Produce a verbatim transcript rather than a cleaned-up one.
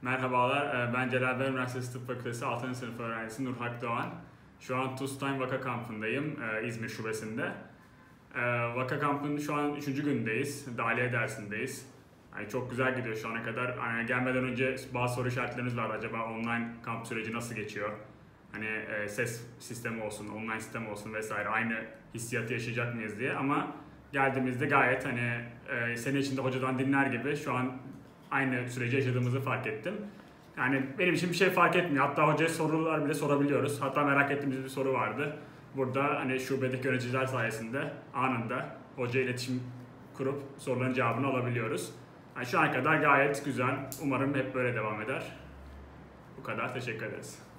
Merhabalar, ben Celal Üniversitesi Tıp Fakültesi altıncı sınıf öğrencisi Nurhak Doğan. Şu an TUS'tayım Vaka Kampı'ndayım, İzmir şubesinde. Vaka Kampı'nın şu an üçüncü gündeyiz, dahiliye dersindeyiz. Yani çok güzel gidiyor şu ana kadar. Yani gelmeden önce bazı soru işaretlerimiz vardı. Acaba online kamp süreci nasıl geçiyor? Hani ses sistemi olsun, online sistem olsun vesaire aynı hissiyatı yaşayacak mıyız diye. Ama geldiğimizde gayet hani sene içinde hocadan dinler gibi şu an aynı süreci yaşadığımızı fark ettim. Yani benim için bir şey fark etmiyor. Hatta hocaya sorular bile sorabiliyoruz. Hatta merak ettiğimiz bir soru vardı. Burada hani şubedeki yöneticiler sayesinde anında hoca iletişim kurup soruların cevabını alabiliyoruz. Yani şu ana kadar gayet güzel. Umarım hep böyle devam eder. Bu kadar. Teşekkür ederiz.